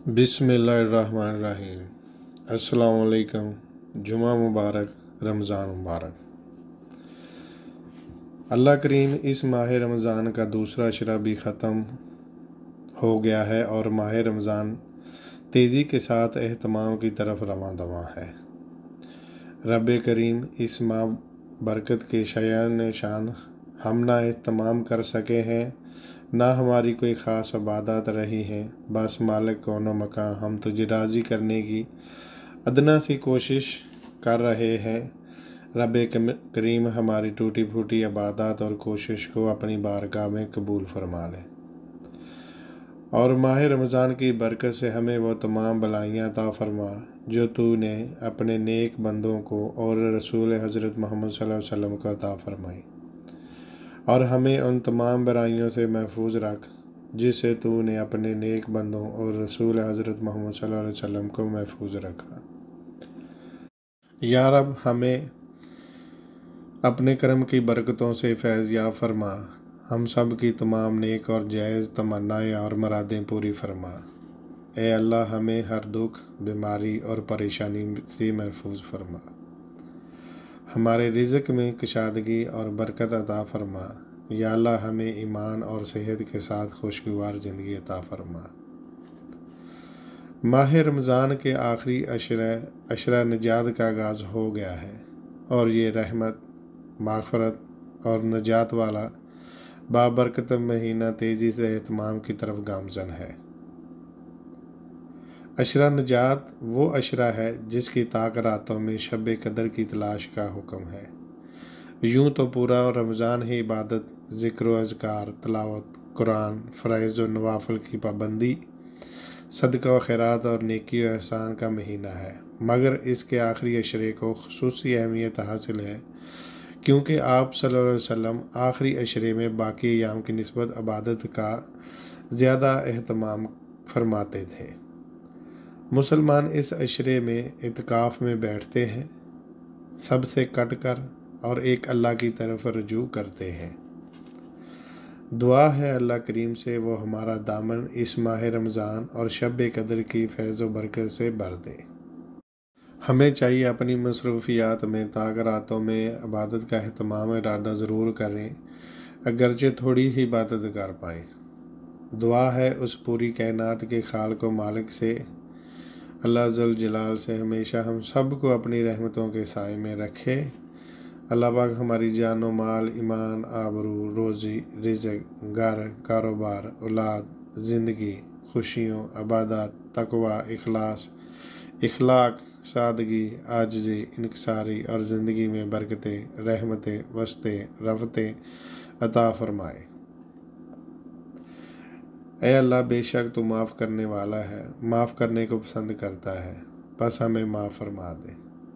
बिस्मिल्लाहिर्रहमानिर्रहीम। अस्सलाम वालेकुम। जुमा मुबारक, रमज़ान मुबारक। अल्लाह करीम इस माह रमज़ान का दूसरा अशरा भी ख़त्म हो गया है और माह रमज़ान तेज़ी के साथ एहतमाम की तरफ रवां दवां है। रब करीम इस माह बरकत के शायान शान हम ना एहतमाम कर सके हैं, ना हमारी कोई ख़ास इबादत रही है। बस मालिक कौनो मकान हम तुझे राज़ी करने की अदना सी कोशिश कर रहे हैं। रब करीम हमारी टूटी फूटी इबादत और कोशिश को अपनी बारगाह में कबूल फरमा ले और माह रमज़ान की बरकत से हमें वो तमाम भलाइयाँ अता फरमा जो तूने अपने नेक बंदों को और रसूल हज़रत मोहम्मद सल्लल्लाहु अलैहि वसल्लम को अता फरमाई, और हमें उन तमाम बुराइयों से महफूज रख जिसे तूने अपने नेक बंदों और रसूल हज़रत मोहम्मद सल्लल्लाहु अलैहि वसल्लम को महफूज रखा। या रब हमें अपने करम की बरकतों से फैज़ याब फरमा, हम सब की तमाम नेक और जायज़ तमन्नाएँ और मुरादें पूरी फरमा। ए अल्लाह हमें हर दुख, बीमारी और परेशानी से महफूज फरमा। हमारे रिज़्क़ में कशादगी और बरकत अता फरमा। या अल्लाह हमें ईमान और सेहत के साथ खुशगवार ज़िंदगी अता फरमा। माह रमज़ान के आखिरी अशरा निजात का आगाज़ हो गया है और ये रहमत, माग़फ़रत और निजात वाला बाबरकत महीना तेज़ी से एहतमाम की तरफ गामज़न है। अशरा निजात वो अशरा है जिसकी ताक रातों में शब कदर की तलाश का हुक्म है। यूँ तो पूरा रमज़ान ही इबादत, ज़िक्र व अज़कार, तिलावत कुरान, फ़राइज़ व नवाफ़िल की पाबंदी, सदका व खैरात और नेकी व एहसान का महीना है, मगर इसके आखिरी अशरे को ख़ुसूसी अहमियत हासिल है क्योंकि आप सल्लल्लाहु अलैहि वसल्लम आखिरी अशरे में बाकी अय्याम की निस्बत इबादत का ज़्यादा एहतमाम फरमाते थे। मुसलमान इस अशरे में इत्काफ़ में बैठते हैं, सबसे कट कर और एक अल्लाह की तरफ रजू करते हैं। दुआ है अल्लाह करीम से वो हमारा दामन इस माह रमज़ान और शब कदर की फैज़ व बरकत से भर दे। हमें चाहिए अपनी मसरूफ़ियात में ताक रातों में इबादत का एहतमाम इरादा ज़रूर करें, अगरचे थोड़ी ही इबादत कर पाएँ। दुआ है उस पूरी कायनात के खालिक व मालिक से, अल्लाह ज़ुल जलाल से हमेशा हम सब को अपनी रहमतों के साए में रखे। अल्लाह पाक हमारी जानो माल, ईमान, आबरू, रोज़ी, रिज़्क़, घर, कारोबार, औलाद, ज़िंदगी, खुशियों, इबादत, तकवा, इखलास, इखलाक, सादगी, आजिज़ी, इनकिसारी और ज़िंदगी में बरकतें, रहमतें, वस्तें, रफ़तें अता फ़रमाए। ए अल्लाह बेशक तू माफ़ करने वाला है, माफ़ करने को पसंद करता है, बस हमें माफ़ फरमा दे।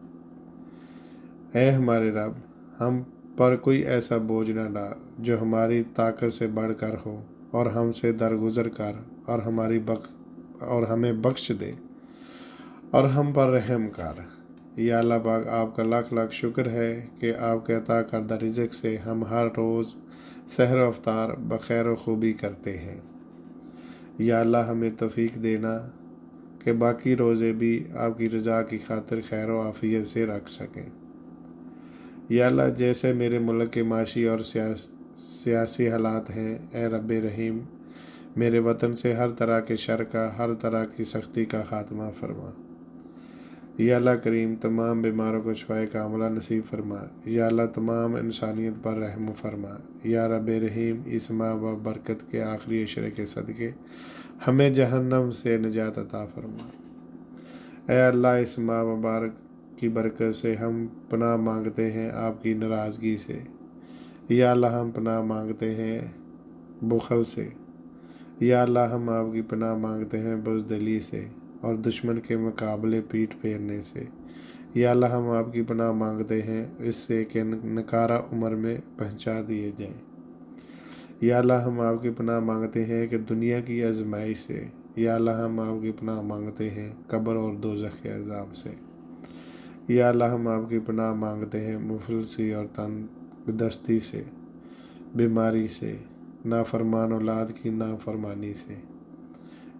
ए हमारे रब, हम पर कोई ऐसा बोझ न डाल जो हमारी ताकत से बढ़कर हो और हमसे दरगुजर कर और हमें बख्श दे और हम पर रहम कर। या अल्लाह पाक आपका लाख लाख शुक्र है कि आपके अता करदा रिज़्क़ से हम हर रोज़ सहर व अफ्तार बखैर व खूबी करते हैं। या अल्लाह हमें तौफ़ीक देना कि बाकी रोज़े भी आपकी रज़ा की खातिर खैर व आफ़ियत से रख सकें। या अल्लाह जैसे मेरे मुल्क के माशी और सियासी हालात हैं, ए रब रहीम मेरे वतन से हर तरह के शर का, हर तरह की सख्ती का ख़ात्मा फरमा। या अल्लाह करीम तमाम बीमारों को शिफ़ाए कामिला नसीब फरमा। या अल्लाह तमाम इंसानियत पर रहम फरमा। या रब रहीम इस माह व बरकत के आखिरी अशरे के सदक़े हमें जहन्नम से निजात अता फरमा। ए अल्लाह इस माह मुबारक की बरकत से हम पनाह मांगते हैं आपकी नाराज़गी से। या अल्लाह हम पनाह मांगते हैं बुखल से। या अल्लाह हम आपकी पनाह मांगते हैं बुज़दिली से और दुश्मन के मुकाबले पीठ फेरने से। या अल्लाह हम आपकी पनाह मांगते हैं इससे कि नकारा उम्र में पहुंचा दिए जाएं। या अल्लाह हम आपकी पनाह मांगते हैं कि दुनिया की आजमाइश से। या अल्लाह हम आपकी पनाह मांगते हैं कब्र और दोज़ख के अज़ाब से। या अल्लाह हम आपकी पनाह मांगते हैं मुफलसी और तंगदस्ती से, बीमारी से, नाफरमान औलाद की नाफरमानी से।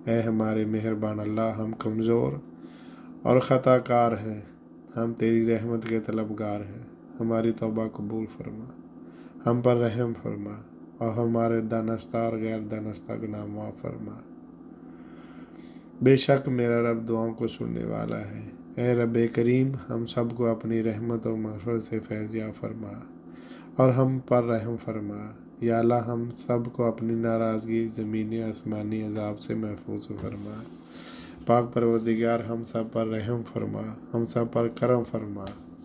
اے ہمارے مہربان اللہ، ہم کمزور اور خطا کار ہیں، ہم تیری رحمت کے طلبگار ہیں، ہماری توبہ قبول فرما، ہم پر رحم فرما اور ہمارے دانستہ اور غیر دانستہ گناہ معاف فرما۔ بے شک میرا رب دعاؤں کو سننے والا ہے۔ اے رب کریم، ہم سب کو اپنی رحمت و مغفرت سے فیض یاب فرما اور ہم پر رحم فرما۔ یا اللہ، ہم سب کو اپنی ناراضگی، زمینی آسمانی عذاب سے محفوظ فرما۔ پاک پروردگار، ہم سب پر رحم فرما، ہم سب پر کرم فرما۔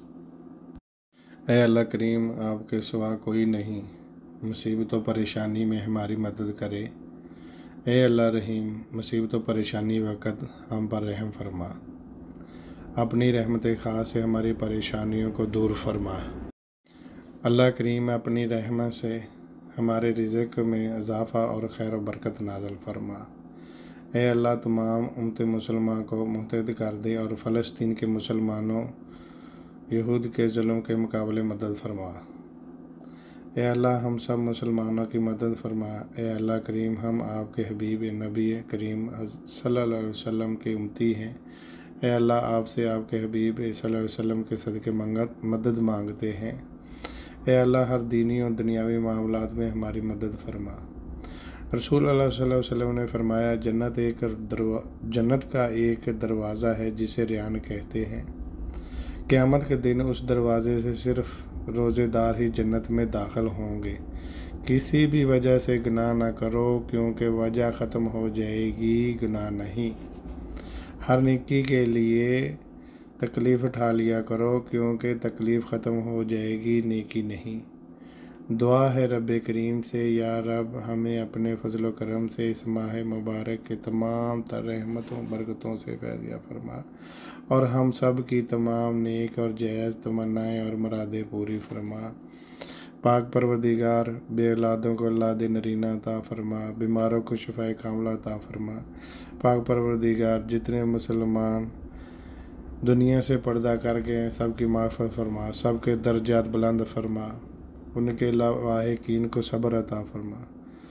اے اللہ کریم، آپ کے سوا کوئی نہیں مصیبت و پریشانی میں ہماری مدد کرے۔ اے اللہ رحیم، مصیبت و پریشانی وقت ہم پر رحم فرما، اپنی رحمت خاص سے ہماری پریشانیوں کو دور فرما۔ اللہ کریم، اپنی رحمت سے ہمارے رزق میں اضافہ اور خیر و برکت نازل فرما۔ اے اللہ، تمام امت مسلمان کو متحد کر دے اور فلسطین کے مسلمانوں یہود کے ظلم کے مقابلے مدد فرما۔ اے اللہ، ہم سب مسلمانوں کی مدد فرما۔ اے اللہ کریم، ہم آپ کے حبیب نبی کریم صلی اللہ علیہ وسلم کے امتی ہیں۔ اے اللہ، آپ سے آپ کے حبیب صلی اللہ علیہ وسلم کے صدقے مدد مانگتے ہیں۔ اے اللہ، ہر دینی اور دنیاوی معاملات میں ہماری مدد فرما۔ رسول اللہ صلی اللہ علیہ وسلم نے فرمایا، جنت کا ایک دروازہ ہے جسے ریان کہتے ہیں۔ قیامت کے دن اس دروازے سے صرف روزے دار ہی جنت میں داخل ہوں گے۔ کسی بھی وجہ سے گناہ نہ کرو، کیونکہ وجہ ختم ہو جائے گی، گناہ نہیں۔ ہر نیکی کے لیے تکلیف اٹھا لیا کرو، کیونکہ تکلیف ختم ہو جائے گی، نیکی نہیں۔ دعا ہے رب کریم سے، یا رب ہمیں اپنے فضل و کرم سے اس ماہ مبارک کے تمام تر رحمتوں برکتوں سے فیض یاب فرما اور ہم سب کی تمام نیک اور جائز تمنائیں اور مرادیں پوری فرما۔ پاک پروردگار، بے اولادوں کو اولاد نرینہ عطا فرما، بیماروں کو شفاء کاملہ عطا فرما۔ پاک پروردگار، جتنے مسلمان دنیا سے پردہ کر گئے ہیں، سب کی معافت فرما، سب کے درجات بلند فرما، ان کے لاواحقین کو صبر عطا فرما۔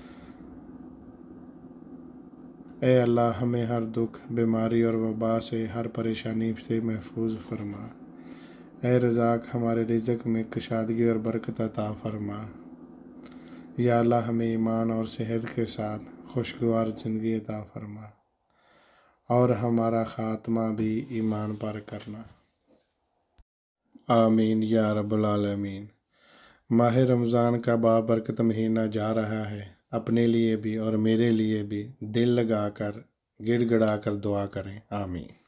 اے اللہ، ہمیں ہر دکھ، بیماری اور وبا سے، ہر پریشانی سے محفوظ فرما۔ اے رزاق، ہمارے رزق میں کشادگی اور برکت عطا فرما۔ یا اللہ، ہمیں ایمان اور صحت کے ساتھ خوشگوار زندگی عطا فرما اور ہمارا خاتمہ بھی ایمان پر کرنا۔ آمین یا رب العالمین۔ ماہ رمضان کا بابرکت مہینہ جا رہا ہے، اپنے لیے بھی اور میرے لیے بھی دل لگا کر گڑ گڑا کر دعا کریں۔ آمین۔